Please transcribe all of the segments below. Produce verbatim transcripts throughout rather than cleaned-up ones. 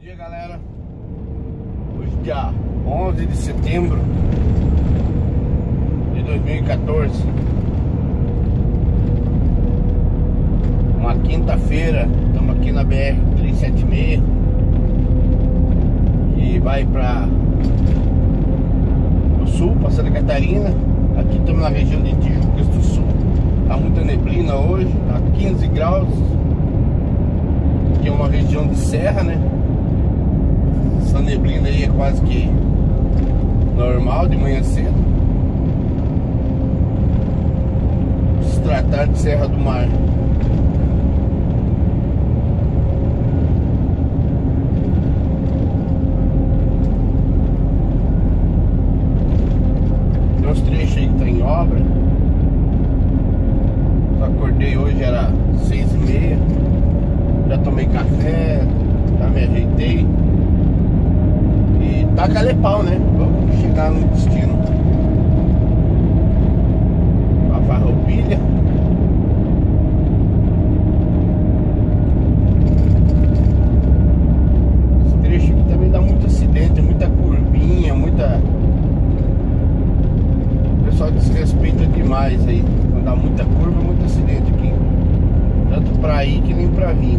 dia, galera. Hoje, dia onze de setembro de dois mil e quatorze, uma quinta-feira. Estamos aqui na B R trezentos e setenta e seis, que vai para o sul, para Santa Catarina. Aqui estamos na região de Tijucas do Sul. Tá muita neblina hoje, tá quinze graus. Aqui é uma região de serra, né? Essa neblina aí é quase que normal de manhã cedo. Se tratar de Serra do Mar. Tem uns trechos aí que tá em obra. Eu acordei hoje, era seis e meia. Já tomei café, já me ajeitei. E tá calepau, né? Vamos chegar no destino. A Farroupilha. Esse trecho aqui também dá muito acidente, muita curvinha, muita... O pessoal desrespeita demais aí. Quando dá muita curva, muito acidente aqui. Tanto pra ir que nem pra vir.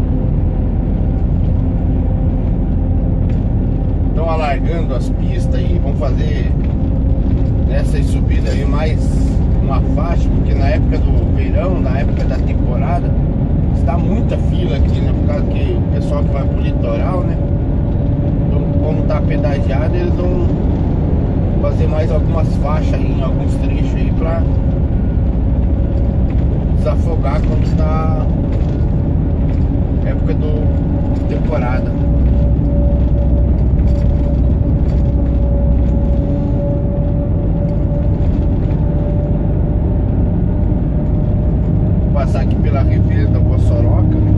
Estão alargando as pistas aí, vão fazer nessas subidas aí mais uma faixa, porque na época do verão, na época da temporada, está muita fila aqui, né? Por causa que o pessoal que vai pro litoral, né? Então, como tá pedagiado, eles vão fazer mais algumas faixas aí, em alguns trechos aí, pra desafogar quando está época do temporada. Passar aqui pela represa da Bossoroca, né?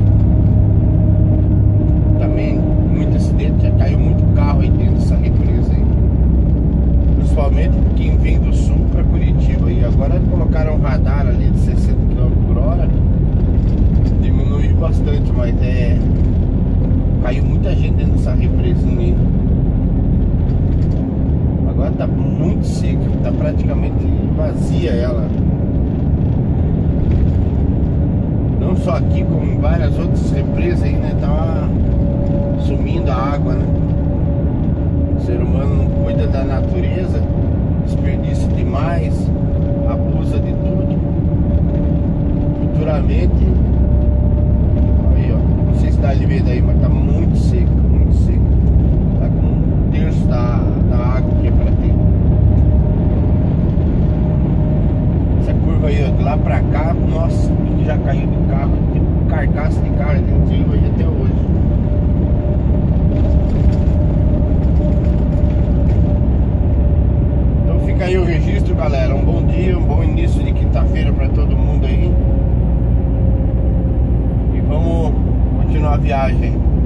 Também muito acidente, já caiu muito carro aí dentro dessa represa aí. Principalmente quem vem do sul para Curitiba. E agora colocaram um radar ali de sessenta quilômetros por hora. Diminuiu bastante, mas é... caiu muita gente dentro dessa represinha aí. Agora tá muito seca, tá praticamente vazia ela. Não só aqui, como em várias outras represas aí, né? Tá sumindo a água, né? O ser humano não cuida da natureza, desperdiça demais, abusa de tudo. Futuramente, aí ó, não sei se dá de ver daí, mas tá muito seco, muito seco. Tá com um terço da, da água que é pra ter. Essa curva aí, ó, de lá pra cá, nossa, já caiu de carro, tem carcaça de carro dentro de hoje até hoje. Então fica aí o registro, galera. Um bom dia, um bom início de quinta-feira pra todo mundo aí. E vamos continuar a viagem.